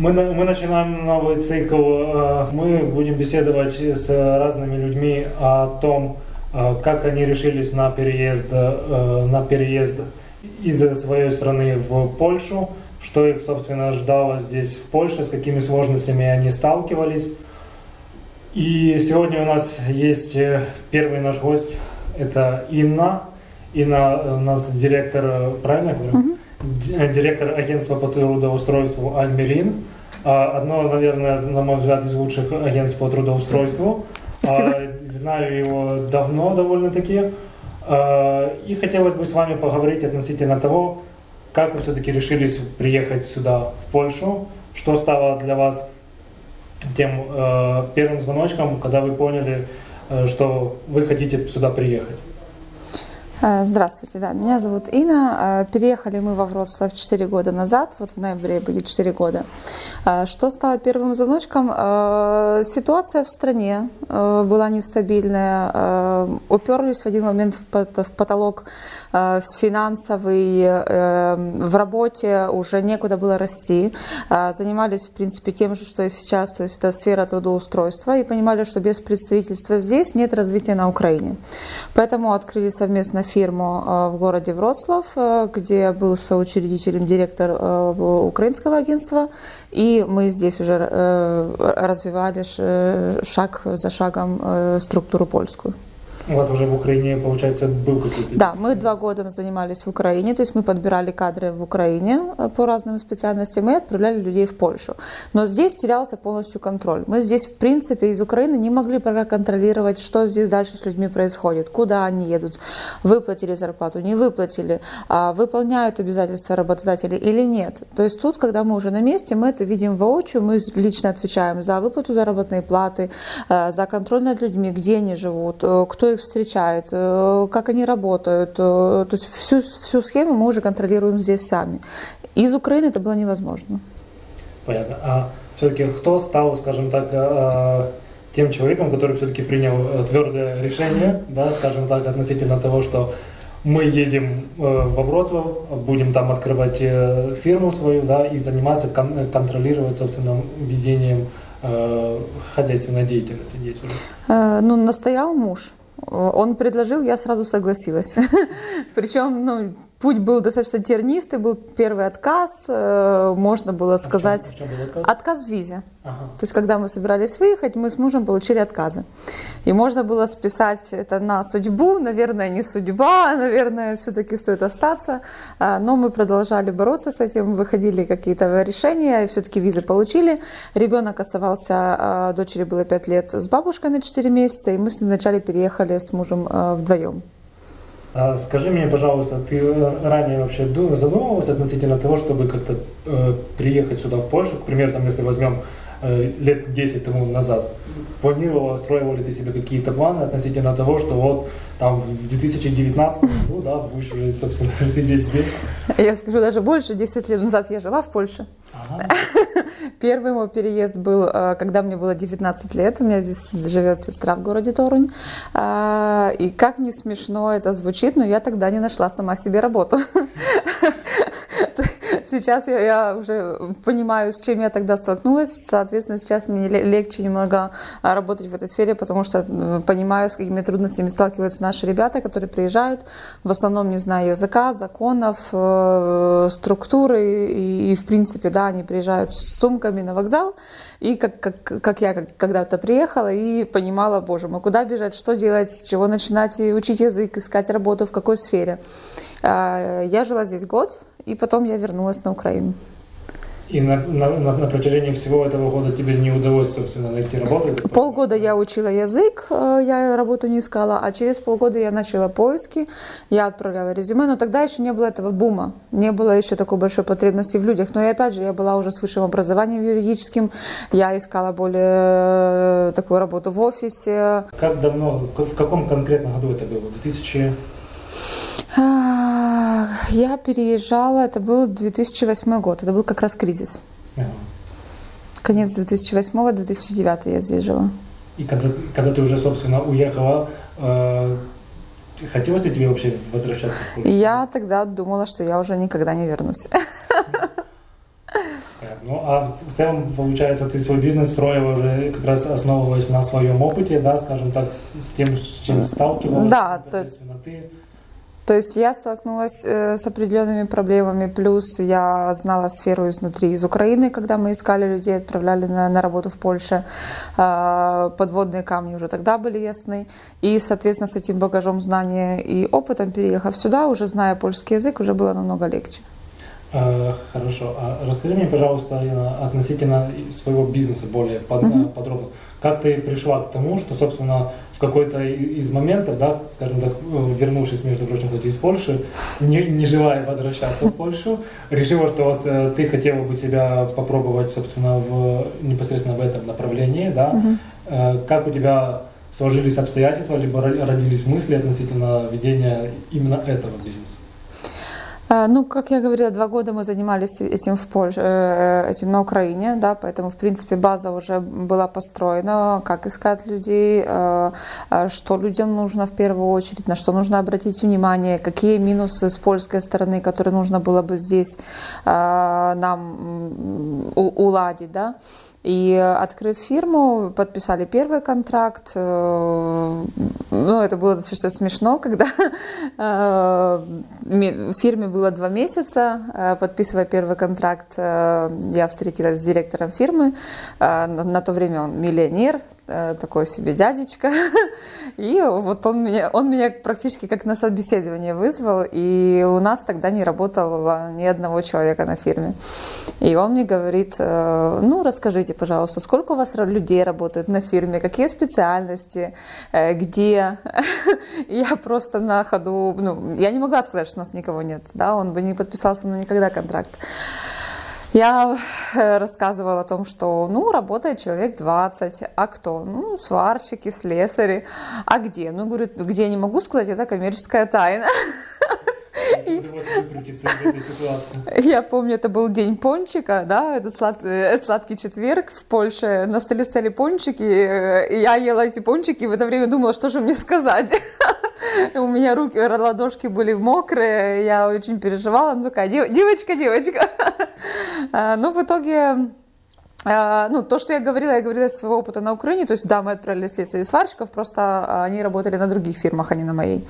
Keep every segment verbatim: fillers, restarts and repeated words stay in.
Мы, мы начинаем новый цикл. Мы будем беседовать с разными людьми о том, как они решились на переезд, на переезд из своей страны в Польшу, что их, собственно, ждало здесь, в Польше, с какими сложностями они сталкивались. И сегодня у нас есть первый наш гость, это Инна. Инна у нас директор, правильно я говорю? Mm-hmm. Директор агентства по трудоустройству «Альмерин». Одно, наверное, на мой взгляд, из лучших агентств по трудоустройству. Спасибо. Знаю его давно довольно-таки. И хотелось бы с вами поговорить относительно того, как вы все-таки решились приехать сюда, в Польшу, что стало для вас тем первым звоночком, когда вы поняли, что вы хотите сюда приехать. Здравствуйте, да, меня зовут Инна. Переехали мы во Вроцлав четыре года назад, вот в ноябре будет четыре года. Что стало первым звоночком? Ситуация в стране была нестабильная, уперлись в один момент в потолок финансовый, в работе уже некуда было расти, занимались, в принципе, тем же, что и сейчас, то есть это сфера трудоустройства, и понимали, что без представительства здесь нет развития на Украине. Поэтому открыли совместно фирму в городе Вроцлав, где я был соучредителем, директор украинского агентства, и мы здесь уже развивали шаг за шагом структуру польскую. У вас уже в Украине, получается, был какой-то... Да, мы два года занимались в Украине, то есть мы подбирали кадры в Украине по разным специальностям и отправляли людей в Польшу. Но здесь терялся полностью контроль. Мы здесь, в принципе, из Украины не могли проконтролировать, что здесь дальше с людьми происходит, куда они едут, выплатили зарплату, не выплатили, выполняют обязательства работодателей или нет. То есть тут, когда мы уже на месте, мы это видим воочию, мы лично отвечаем за выплату заработной платы, за контроль над людьми, где они живут, кто их встречает, как они работают. То есть всю, всю схему мы уже контролируем здесь сами. Из Украины это было невозможно. Понятно. А все-таки кто стал, скажем так, тем человеком, который все-таки принял твердое решение, да, скажем так, относительно того, что мы едем во Вроцлав, будем там открывать фирму свою, да, и заниматься, контролировать, собственно, ведением хозяйственной деятельности здесь уже? Ну, настоял муж. Он предложил, я сразу согласилась. Причем, ну, путь был достаточно тернистый, был первый отказ, можно было сказать... А в чем, в чем был отказ? Отказ в визе. Ага. То есть, когда мы собирались выехать, мы с мужем получили отказы. И можно было списать это на судьбу, наверное, не судьба, наверное, все-таки стоит остаться. Но мы продолжали бороться с этим, выходили какие-то решения, и все-таки визы получили. Ребенок оставался, дочери было пять лет, с бабушкой на четыре месяца, и мы вначале переехали с мужем вдвоем. А скажи мне, пожалуйста, ты ранее вообще задумывалась относительно того, чтобы как-то э, приехать сюда, в Польшу, к примеру, там, если возьмем э, лет десять тому назад, планировала, строила ли ты себе какие-то планы относительно того, что вот там в две тысячи девятнадцатом году, да, будешь уже, собственно, сидеть здесь? Я скажу даже больше, десять лет назад я жила в Польше. Ага. Первый мой переезд был, когда мне было девятнадцать лет. У меня здесь живет сестра в городе Торунь. И как не смешно это звучит, но я тогда не нашла сама себе работу. Сейчас я, я уже понимаю, с чем я тогда столкнулась. Соответственно, сейчас мне легче немного работать в этой сфере, потому что понимаю, с какими трудностями сталкиваются наши ребята, которые приезжают, в основном не зная языка, законов, структуры. И, и в принципе, да, они приезжают с сумками на вокзал. И как, как, как я когда-то приехала и понимала, боже мой, куда бежать, что делать, с чего начинать учить язык, искать работу, в какой сфере. Я жила здесь год. И потом я вернулась на Украину. И на, на, на, на протяжении всего этого года тебе не удалось, собственно, найти работу? Полгода я учила язык, я работу не искала, а через полгода я начала поиски, я отправляла резюме, но тогда еще не было этого бума, не было еще такой большой потребности в людях. Но и опять же, я была уже с высшим образованием юридическим, я искала более такую работу в офисе. Как давно, в каком конкретно году это было? две тысячи... Я переезжала, это был две тысячи восьмой год, это был как раз кризис. Ага. Конец две тысячи восьмого — две тысячи девятый я здесь жила. И когда, когда ты уже, собственно, уехала, э, хотелось ли тебе вообще возвращаться в Польшу? Я тогда думала, что я уже никогда не вернусь. Ну, а в целом, получается, ты свой бизнес строила уже как раз основываясь на своем опыте, да, скажем так, с тем, с чем сталкивалась, да, непосредственно ты. То есть я столкнулась э, с определенными проблемами, плюс я знала сферу изнутри, из Украины, когда мы искали людей, отправляли на, на работу в Польше, э, подводные камни уже тогда были ясны, и, соответственно, с этим багажом знания и опытом, переехав сюда, уже зная польский язык, уже было намного легче. Э, хорошо, а расскажи мне, пожалуйста, относительно своего бизнеса более под, mm-hmm. подробно. Как ты пришла к тому, что, собственно, в какой-то из моментов, да, скажем так, вернувшись, между прочим, хоть из Польши, не, не желая возвращаться в Польшу, решила, что вот э, ты хотела бы себя попробовать, собственно, в, непосредственно в этом направлении, да? Mm-hmm. Э, как у тебя сложились обстоятельства, либо родились мысли относительно ведения именно этого бизнеса? Ну, как я говорила, два года мы занимались этим в Польше, этим на Украине, да, поэтому, в принципе, база уже была построена, как искать людей, что людям нужно в первую очередь, на что нужно обратить внимание, какие минусы с польской стороны, которые нужно было бы здесь нам уладить, да. И, открыв фирму, подписали первый контракт. Ну, это было достаточно смешно, когда фирме было два месяца, подписывая первый контракт, я встретилась с директором фирмы. На то время он миллионер, такой себе дядечка. И вот он меня, он меня практически как на собеседование вызвал, и у нас тогда не работало ни одного человека на фирме. И он мне говорит: ну, расскажите, пожалуйста, сколько у вас людей работает на фирме, какие специальности, где? И я просто на ходу, ну, я не могла сказать, что у нас никого нет, да, он бы не подписал со мной никогда контракт. Я рассказывала о том, что, ну, работает человек двадцать, а кто? Ну, сварщики, слесари. А где? Ну, говорю, где, не могу сказать, это коммерческая тайна. Я помню, это был день пончика, да, это сладкий, сладкий четверг в Польше, на столе стояли пончики, и я ела эти пончики, и в это время думала, что же мне сказать. У меня руки, ладошки были мокрые, я очень переживала, ну такая, девочка, девочка. Но в итоге... Ну, то, что я говорила, я говорила из своего опыта на Украине, то есть, да, мы отправили слесарей и сварщиков, просто они работали на других фирмах, а не на моей.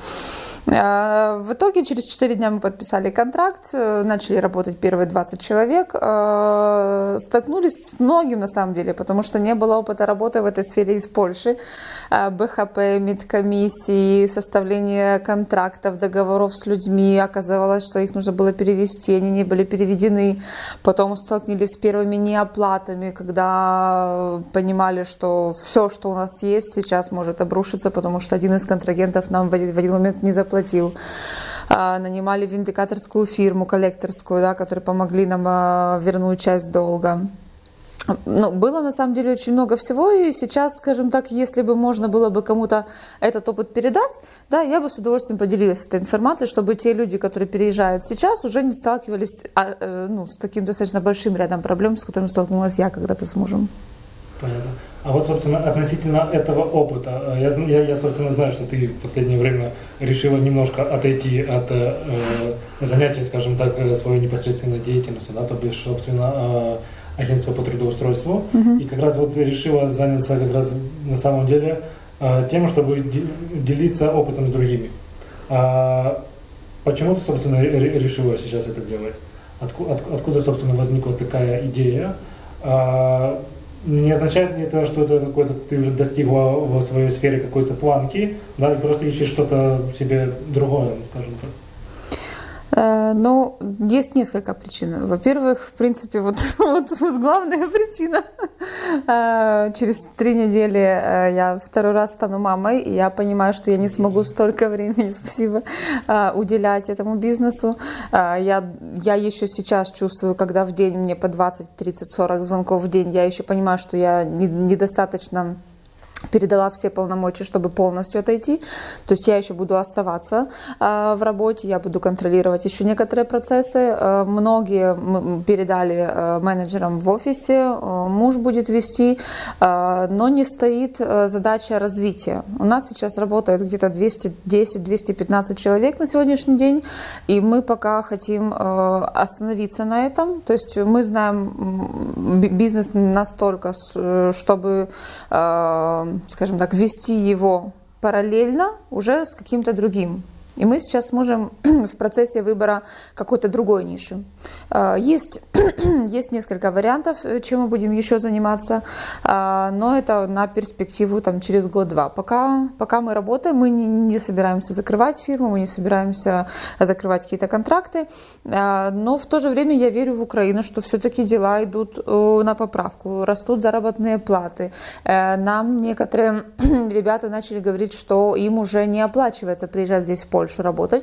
В итоге через четыре дня мы подписали контракт, начали работать первые двадцать человек, столкнулись с многим на самом деле, потому что не было опыта работы в этой сфере из Польши, БХП, медкомиссии, составление контрактов, договоров с людьми, оказалось, что их нужно было перевести, они не были переведены, потом столкнулись с первыми неоплатами, когда понимали, что все, что у нас есть, сейчас может обрушиться, потому что один из контрагентов нам в один, в один момент не заплатил. Нанимали виндикаторскую фирму, коллекторскую, да, которые помогли нам вернуть часть долга. Ну, было на самом деле очень много всего, и сейчас, скажем так, если бы можно было бы кому-то этот опыт передать, да, я бы с удовольствием поделилась этой информацией, чтобы те люди, которые переезжают сейчас, уже не сталкивались а, э, ну, с таким достаточно большим рядом проблем, с которыми столкнулась я когда-то с мужем. Понятно. А вот, собственно, относительно этого опыта, я, я, я собственно, знаю, что ты в последнее время решила немножко отойти от э, занятий, скажем так, своей непосредственной деятельности, да, то бишь, собственно, э, агентство по трудоустройству, uh-huh. и как раз вот решила заняться как раз на самом деле э, тем, чтобы делиться опытом с другими. А почему ты, собственно, решила сейчас это делать? Откуда, от, откуда, собственно, возникла такая идея? А, не означает ли это, что это какой-то ты уже достигла в своей сфере какой-то планки, да, и просто ищешь что-то себе другое, скажем так? Ну, есть несколько причин. Во-первых, в принципе, вот, вот, вот главная причина. Через три недели я второй раз стану мамой, и я понимаю, что я не смогу столько времени, спасибо, уделять этому бизнесу. Я, я еще сейчас чувствую, когда в день мне по двадцать, тридцать, сорок звонков в день, я еще понимаю, что я недостаточно передала все полномочия, чтобы полностью отойти. То есть я еще буду оставаться э, в работе, я буду контролировать еще некоторые процессы. Э, многие мы передали э, менеджерам в офисе, э, муж будет вести, э, но не стоит э, задача развития. У нас сейчас работает где-то двести десять - двести пятнадцать человек на сегодняшний день, и мы пока хотим э, остановиться на этом. То есть мы знаем бизнес настолько, чтобы э, скажем так, ввести его параллельно уже с каким-то другим. И мы сейчас сможем в процессе выбора какой-то другой ниши. Есть, есть несколько вариантов, чем мы будем еще заниматься, но это на перспективу там, через год-два. Пока, пока мы работаем, мы не, не собираемся закрывать фирму, мы не собираемся закрывать какие-то контракты, но в то же время я верю в Украину, что все-таки дела идут на поправку, растут заработные платы. Нам некоторые ребята начали говорить, что им уже не оплачивается приезжать здесь в Польшу работать.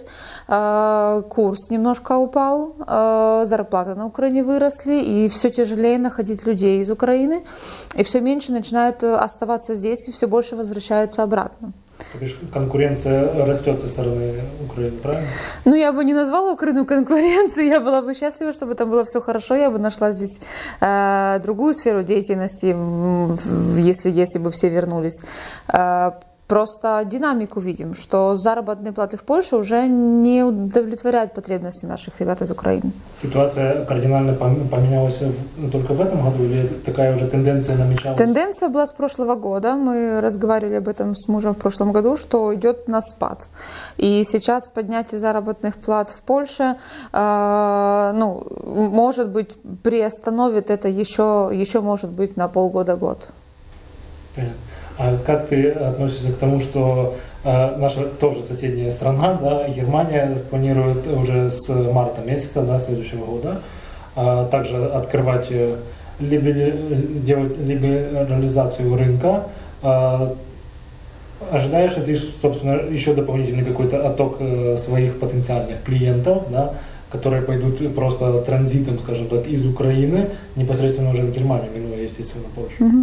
Курс немножко упал, зарплаты на Украине выросли, и все тяжелее находить людей из Украины, и все меньше начинают оставаться здесь, и все больше возвращаются обратно. Конкуренция растет со стороны Украины, правильно? Ну, я бы не назвала Украину конкуренцией, я была бы счастлива, чтобы там было все хорошо, я бы нашла здесь э, другую сферу деятельности, если, если бы все вернулись. Э, Просто динамику видим, что заработные платы в Польше уже не удовлетворяют потребности наших ребят из Украины. Ситуация кардинально поменялась только в этом году или такая уже тенденция намечалась? Тенденция была с прошлого года. Мы разговаривали об этом с мужем в прошлом году, что идет на спад. И сейчас поднятие заработных плат в Польше, э, ну, может быть, приостановит это еще, еще может быть, на полгода-год. Понятно. А как ты относишься к тому, что э, наша тоже соседняя страна, да, Германия, планирует уже с марта месяца, да, следующего года э, также открывать, либо делать либерализацию рынка? Э, ожидаешь ли ты, собственно, еще дополнительный какой-то отток э, своих потенциальных клиентов, да, которые пойдут просто транзитом, скажем так, из Украины непосредственно уже в Германию, минуя, естественно, Польшу? Mm-hmm.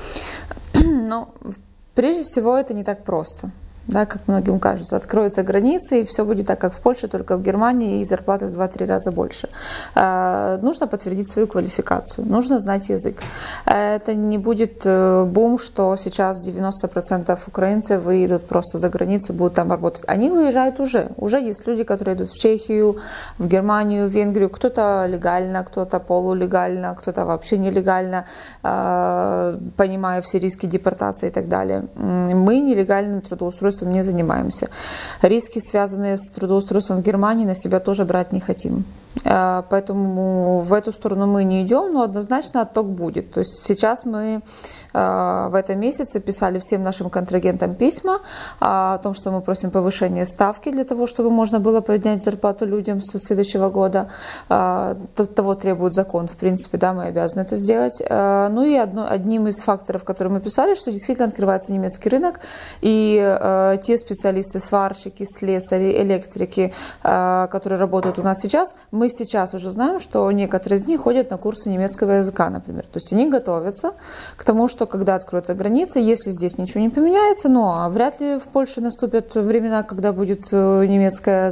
Но прежде всего это не так просто. Да, как многим кажется, откроются границы, и все будет так, как в Польше, только в Германии, и зарплаты в два-три раза больше. Э, нужно подтвердить свою квалификацию, нужно знать язык. Это не будет бум, что сейчас девяносто процентов украинцев выедут просто за границу, будут там работать. Они выезжают уже. Уже есть люди, которые идут в Чехию, в Германию, в Венгрию. Кто-то легально, кто-то полулегально, кто-то вообще нелегально, э, понимая все риски депортации и так далее. Мы нелегальным трудоустройством не занимаемся. Риски, связанные с трудоустройством в Германии, на себя тоже брать не хотим. Поэтому в эту сторону мы не идем, но однозначно отток будет. То есть сейчас мы в этом месяце писали всем нашим контрагентам письма о том, что мы просим повышения ставки для того, чтобы можно было поднять зарплату людям со следующего года. Того требует закон, в принципе, да, мы обязаны это сделать. Ну и одно, одним из факторов, которые мы писали, что действительно открывается немецкий рынок, и те специалисты, сварщики, слесари, электрики, которые работают у нас сейчас, мы сейчас уже знаем, что некоторые из них ходят на курсы немецкого языка, например. То есть они готовятся к тому, что когда откроются границы, если здесь ничего не поменяется, ну а вряд ли в Польше наступят времена, когда будет немецкая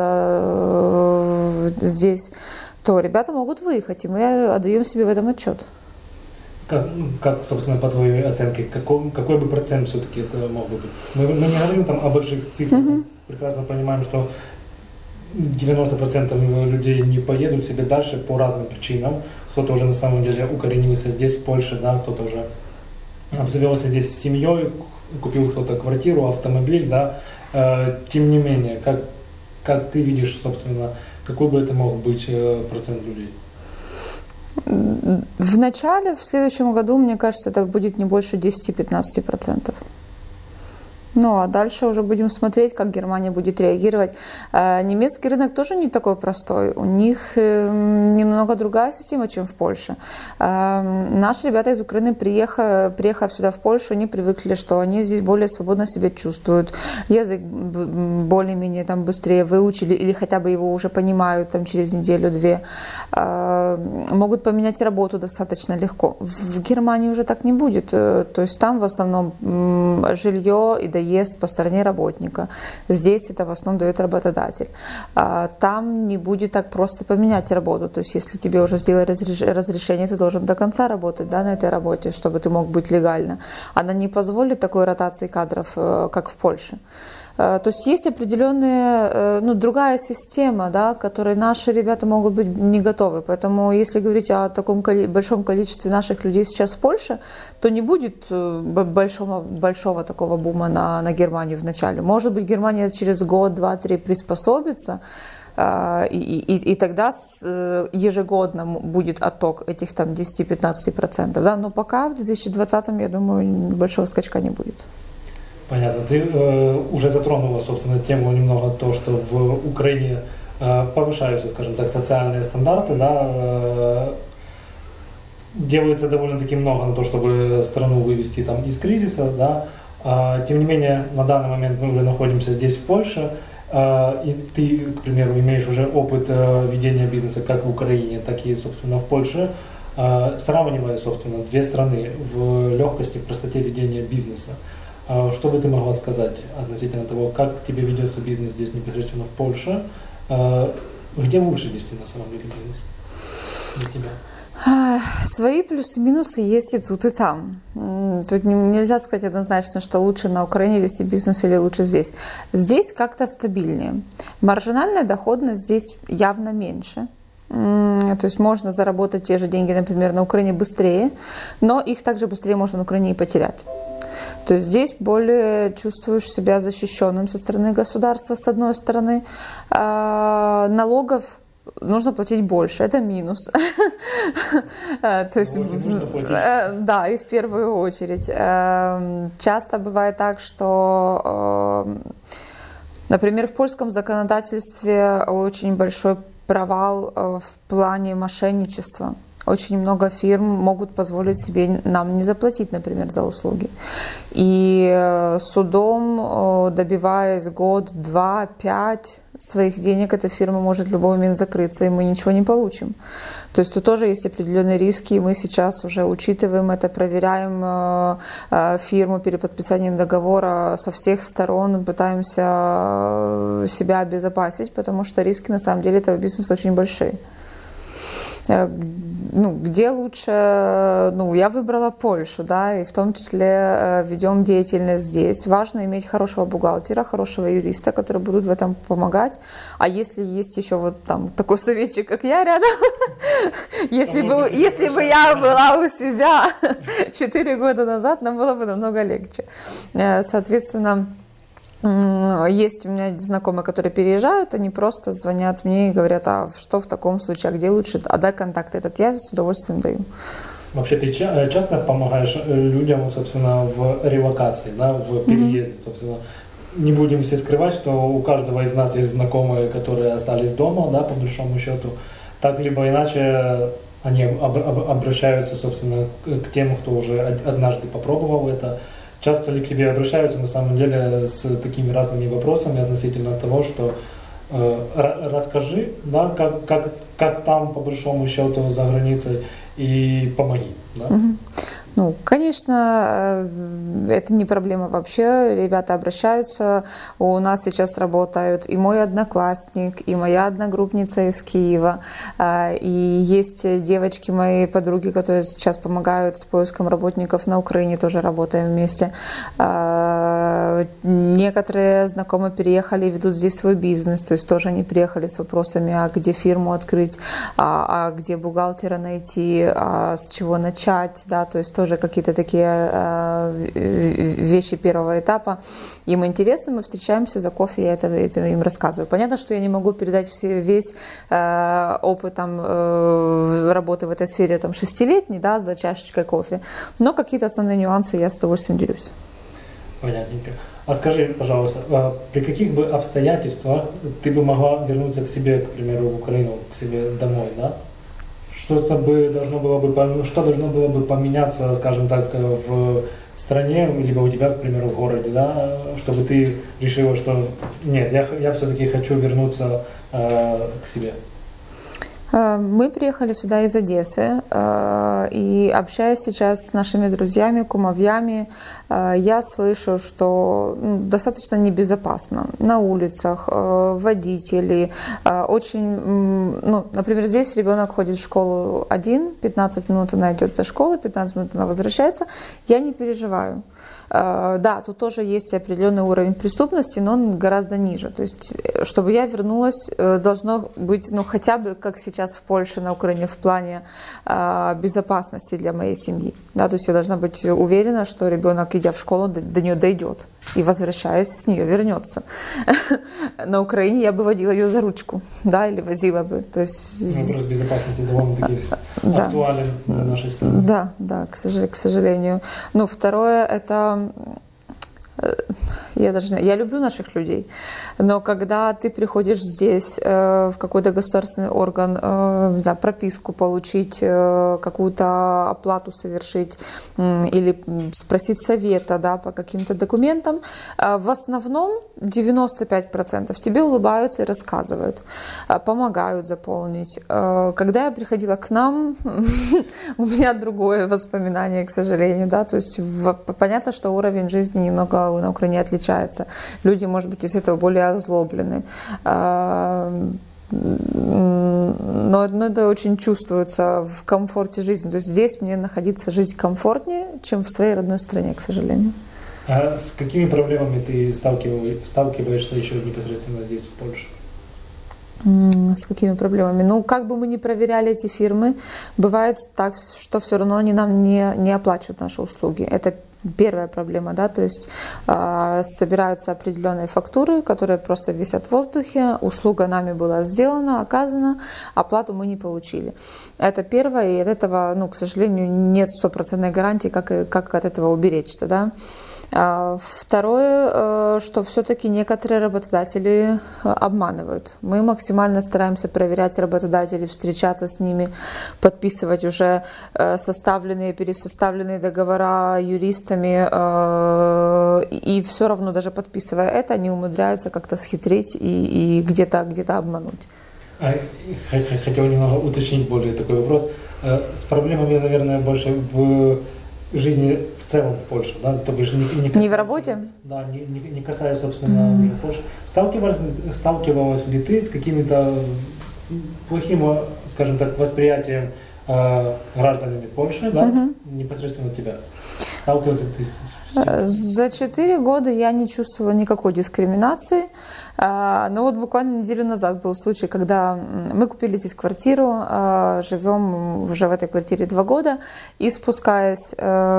зарплата здесь, то ребята могут выехать, и мы отдаем себе в этом отчет. Как, как, собственно, по твоей оценке, какой, какой бы процент все-таки это мог бы быть? Мы, мы не говорим там о больших цифрах, mm-hmm. прекрасно понимаем, что девяносто процентов людей не поедут себе дальше по разным причинам. Кто-то уже на самом деле укоренился здесь, в Польше, да, кто-то уже обзавелся здесь с семьей, купил кто-то квартиру, автомобиль, да. Тем не менее, как, как ты видишь, собственно, какой бы это мог быть процент людей? В начале, в следующем году, мне кажется, это будет не больше десять-пятнадцать процентов. Ну, а дальше уже будем смотреть, как Германия будет реагировать. Немецкий рынок тоже не такой простой. У них немного другая система, чем в Польше. Наши ребята из Украины, приехав, приехав сюда в Польшу, они привыкли, что они здесь более свободно себя чувствуют. Язык более-менее там быстрее выучили или хотя бы его уже понимают там, через неделю-две. Могут поменять работу достаточно легко. В Германии уже так не будет. То есть там в основном жилье и доезд по стороне работника. Здесь это в основном дает работодатель. Там не будет так просто поменять работу. То есть если тебе уже сделали разрешение, ты должен до конца работать, да, на этой работе, чтобы ты мог быть легально. Она не позволит такой ротации кадров, как в Польше. То есть есть определенная, ну, другая система, да, к которой наши ребята могут быть не готовы. Поэтому если говорить о таком большом количестве наших людей сейчас в Польше, то не будет большого, большого такого бума на, на Германию в начале. Может быть, Германия через год, два, три приспособится, и, и, и тогда ежегодно будет отток этих там десять-пятнадцать процентов. Да? Но пока в две тысячи двадцатом, я думаю, большого скачка не будет. Понятно. Ты э, уже затронула, собственно, тему немного, то, что в Украине э, повышаются, скажем так, социальные стандарты, да, э, делается довольно-таки много на то, чтобы страну вывести там из кризиса, да, э, тем не менее, на данный момент мы уже находимся здесь, в Польше, э, и ты, к примеру, имеешь уже опыт э, ведения бизнеса как в Украине, так и, собственно, в Польше, э, сравнивая, собственно, две страны в легкости, в простоте ведения бизнеса. Что бы ты могла сказать относительно того, как тебе ведется бизнес здесь непосредственно в Польше? Где лучше вести на самом деле бизнес для тебя? Свои плюсы и минусы есть и тут, и там. Тут нельзя сказать однозначно, что лучше на Украине вести бизнес или лучше здесь. Здесь как-то стабильнее. Маржинальная доходность здесь явно меньше. То есть можно заработать те же деньги, например, на Украине быстрее, но их также быстрее можно на Украине и потерять. То есть здесь более чувствуешь себя защищенным со стороны государства, с одной стороны. А налогов нужно платить больше, это минус. То есть, да, и в первую очередь. Часто бывает так, что, например, в польском законодательстве очень большой провал в плане мошенничества. Очень много фирм могут позволить себе нам не заплатить, например, за услуги. И судом, добиваясь год, два, пять своих денег, эта фирма может в любой момент закрыться, и мы ничего не получим. То есть тут тоже есть определенные риски, и мы сейчас уже учитываем это, проверяем фирму перед подписанием договора со всех сторон, пытаемся себя обезопасить, потому что риски на самом деле этого бизнеса очень большие. Ну, где лучше, ну, я выбрала Польшу, да, и в том числе ведем деятельность здесь. Важно иметь хорошего бухгалтера, хорошего юриста, которые будут в этом помогать. А если есть еще вот там такой советчик, как я рядом, если бы, если бы я была у себя четыре года назад, нам было бы намного легче. Соответственно, есть у меня знакомые, которые переезжают, они просто звонят мне и говорят, а что в таком случае, а где лучше, а дай контакт этот, я с удовольствием даю. Вообще ты часто помогаешь людям, собственно, в релокации, да, в переезде, mm-hmm. собственно. Не будем все скрывать, что у каждого из нас есть знакомые, которые остались дома, да, по большому счету. Так либо иначе они об- об- обращаются, собственно, к тем, кто уже однажды попробовал это. Часто ли к тебе обращаются, на самом деле, с такими разными вопросами относительно того, что э, расскажи, да, как, как, как там, по большому счету, за границей, и помоги. Да? Mm-hmm. Ну, конечно, это не проблема вообще. Ребята обращаются. У нас сейчас работают и мой одноклассник, и моя одногруппница из Киева. И есть девочки, мои подруги, которые сейчас помогают с поиском работников на Украине, тоже работаем вместе. Некоторые знакомые переехали и ведут здесь свой бизнес, то есть тоже они приехали с вопросами, а где фирму открыть, а, а где бухгалтера найти, а с чего начать, да, то есть тоже какие-то такие э, вещи первого этапа. Им интересно, мы встречаемся за кофе, я это, это им рассказываю. Понятно, что я не могу передать все, весь э, опыт там, э, работы в этой сфере там, шестилетний, да, за чашечкой кофе, но какие-то основные нюансы я с удовольствием делюсь. Понятненько. А скажи, пожалуйста, при каких бы обстоятельствах ты бы могла вернуться к себе, к примеру, в Украину, к себе домой, да? Что-то бы должно было бы, что должно было бы поменяться, скажем так, в стране, либо у тебя, к примеру, в городе, да, чтобы ты решила, что нет, я, я все-таки хочу вернуться э, к себе? Мы приехали сюда из Одессы, и общаясь сейчас с нашими друзьями, кумовьями, я слышу, что достаточно небезопасно на улицах, водители. Очень, ну, например, здесь ребенок ходит в школу один, пятнадцать минут она идет до школы, пятнадцать минут она возвращается. Я не переживаю. Да, тут тоже есть определенный уровень преступности, но он гораздо ниже. То есть, чтобы я вернулась, должно быть, ну, хотя бы, как сейчас в Польше, на Украине, в плане безопасности для моей семьи. Да, то есть я должна быть уверена, что ребенок, идя в школу, до, до нее дойдет и, возвращаясь, с нее вернется. На Украине я бы водила ее за ручку, да, или возила бы. То есть... Вопрос безопасности довольно-таки да. актуален для нашей страны. Да, да, к сожалению. Ну, второе, это... Я даже я люблю наших людей, но когда ты приходишь здесь э, в какой-то государственный орган, э, не знаю, прописку получить, э, какую-то оплату совершить э, или спросить совета, да, по каким-то документам, э, в основном девяносто пять процентов тебе улыбаются и рассказывают, э, помогают заполнить. Э, когда я приходила к нам, у меня другое воспоминание, к сожалению, да, то есть в, понятно, что уровень жизни немного на Украине отличается. Люди, может быть, из этого более озлоблены. Но, но это очень чувствуется в комфорте жизни. То есть здесь мне находиться, жить комфортнее, чем в своей родной стране, к сожалению. А с какими проблемами ты сталкиваешься еще непосредственно здесь, в Польше? С какими проблемами? Ну, как бы мы ни проверяли эти фирмы, бывает так, что все равно они нам не, не оплачивают наши услуги. Это первая проблема, да, то есть э, собираются определенные фактуры, которые просто висят в воздухе, услуга нами была сделана, оказана, оплату мы не получили. Это первое, и от этого, ну, к сожалению, нет стопроцентной гарантии, как, как от этого уберечься, да. Второе, что все-таки некоторые работодатели обманывают. Мы максимально стараемся проверять работодателей, встречаться с ними, подписывать уже составленные, пересоставленные договора юристами, и все равно, даже подписывая это, они умудряются как-то схитрить и, и где-то, где-то обмануть. Хотел немного уточнить более такой вопрос. С проблемами, наверное, больше в жизни в целом в Польше, да, то бишь не, не, не в работе? Да, не, не, не касаясь, собственно, mm-hmm. Польши. Сталкивалась, сталкивалась ли ты с каким-то плохим, скажем так, восприятием э, гражданами Польши, да, mm-hmm. непосредственно тебя? Сталкивалась ли ты с За четыре года я не чувствовала никакой дискриминации. Но вот буквально неделю назад был случай, когда мы купили здесь квартиру, живем уже в этой квартире два года, и спускаясь,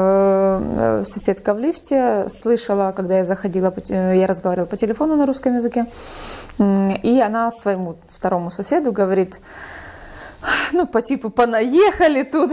соседка в лифте слышала, когда я заходила, я разговаривала по телефону на русском языке, и она своему второму соседу говорит: ну, по типу, понаехали тут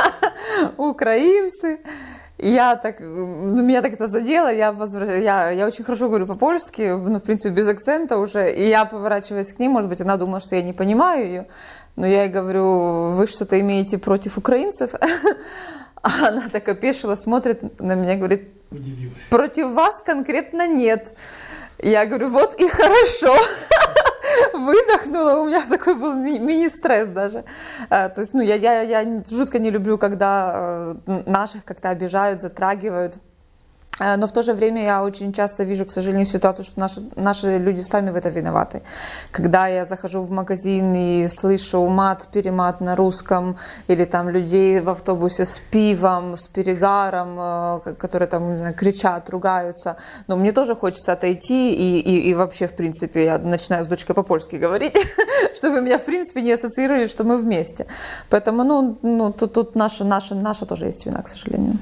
украинцы. Я так, ну, меня так это задело, я, возвращ... я, я очень хорошо говорю по-польски, ну, в принципе, без акцента уже, и я, поворачиваясь к ней, может быть, она думала, что я не понимаю ее, но я ей говорю: вы что-то имеете против украинцев? А она так опешила, смотрит на меня, говорит: против вас конкретно нет. Я говорю: вот и хорошо. Выдохнула, у меня такой был ми- мини-стресс даже. А, то есть, ну, я, я, я жутко не люблю, когда э, наших как-то обижают, затрагивают. А, но в то же время я очень часто вижу, к сожалению, ситуацию, что наши, наши люди сами в это виноваты. Когда я захожу в магазин и слышу мат-перемат на русском, или там людей в автобусе с пивом, с перегаром, э, которые там, не знаю, кричат, ругаются, но мне тоже хочется отойти, и, и, и вообще, в принципе, я начинаю с дочкой по-польски говорить, чтобы меня, в принципе, не ассоциировали, что мы вместе. Поэтому, ну, ну тут, тут наша, наша, наша тоже есть вина, к сожалению.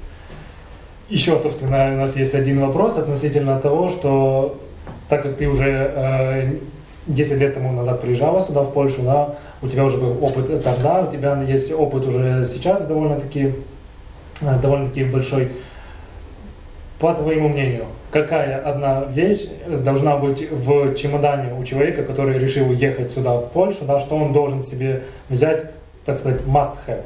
Еще, собственно, у нас есть один вопрос относительно того, что так как ты уже э, десять лет тому назад приезжала сюда, в Польшу, да, у тебя уже был опыт тогда, у тебя есть опыт уже сейчас довольно-таки, довольно-таки большой. по твоему мнению, какая одна вещь должна быть в чемодане у человека, который решил ехать сюда, в Польшу, да, что он должен себе взять, так сказать, must have?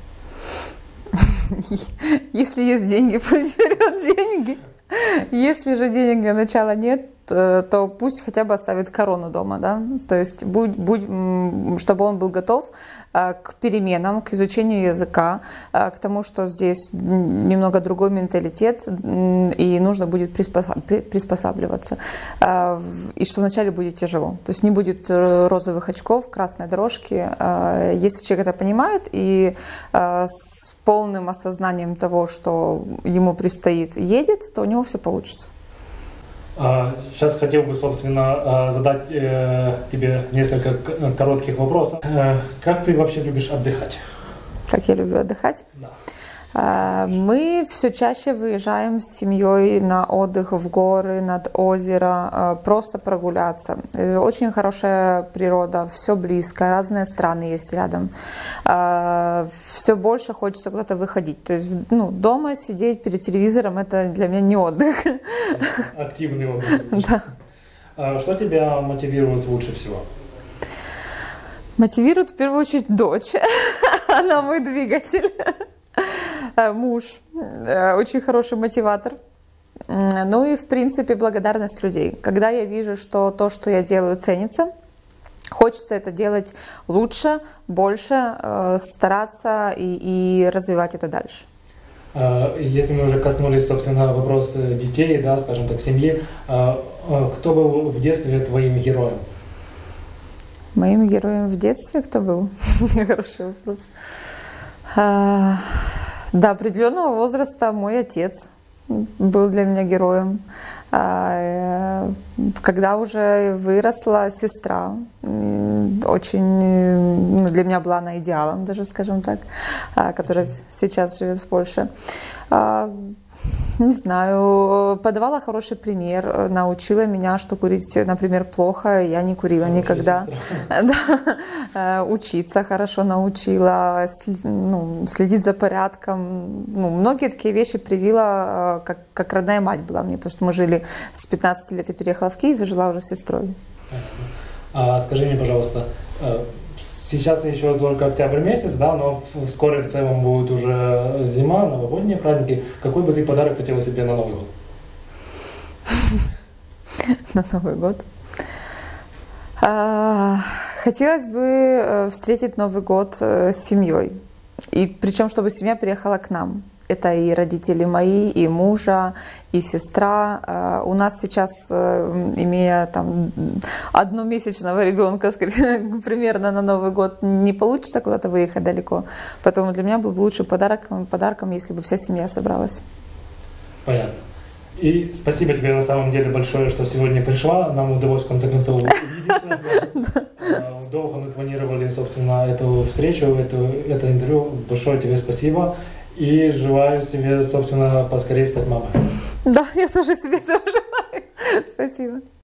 Если есть деньги, пусть берет деньги. Если же денег для начала нет, то пусть хотя бы оставит корону дома, да, то есть будь, будь, чтобы он был готов к переменам, к изучению языка, к тому, что здесь немного другой менталитет, и нужно будет приспосабливаться, и что вначале будет тяжело, то есть не будет розовых очков, красной дорожки. Если человек это понимает и с полным осознанием того, что ему предстоит, едет, то у него все получится. Сейчас хотел бы, собственно, задать тебе несколько коротких вопросов. Как ты вообще любишь отдыхать? Как я люблю отдыхать? Да. Мы все чаще выезжаем с семьей на отдых в горы, над озеро, просто прогуляться. Очень хорошая природа, все близко, разные страны есть рядом. Все больше хочется куда-то выходить. То есть, ну, дома сидеть перед телевизором — это для меня не отдых. Активный отдых. Да. Что тебя мотивирует лучше всего? Мотивирует в первую очередь дочь. Она мой двигатель. Муж очень хороший мотиватор. Ну и, в принципе, благодарность людей. Когда я вижу, что то, что я делаю, ценится, хочется это делать лучше, больше, стараться и, и развивать это дальше. Если мы уже коснулись, собственно, вопроса детей, да, скажем так, семьи, кто был в детстве твоим героем? Моим героем в детстве кто был? Хороший вопрос. До определенного возраста мой отец был для меня героем. Когда уже выросла сестра, очень, ну, для меня была она идеалом, даже, скажем так, которая сейчас живет в Польше. Не знаю, подавала хороший пример, научила меня, что курить, например, плохо, я не курила никогда. Да. Учиться хорошо научила, ну, следить за порядком. Ну, многие такие вещи привила, как, как родная мать была мне, потому что мы жили с пятнадцати лет, я переехала в Киев и жила уже с сестрой. А скажи мне, пожалуйста, сейчас еще только октябрь месяц, да, но вскоре в целом будет уже зима, новогодние праздники. Какой бы ты подарок хотела себе на Новый год? На Новый год? Хотелось бы встретить Новый год с семьей. И причем, чтобы семья приехала к нам. Это и родители мои, и мужа, и сестра. У нас сейчас, имея там одномесячного ребенка, примерно на Новый год, не получится куда-то выехать далеко. Поэтому для меня был бы лучший подарок, подарком, если бы вся семья собралась. Понятно. И спасибо тебе на самом деле большое, что сегодня пришла. Нам удалось в конце концов увидеться. Долго мы планировали, собственно, эту встречу, это интервью. Большое тебе спасибо. И желаю себе, собственно, поскорее стать мамой. Да, я тоже себе этого желаю. Спасибо.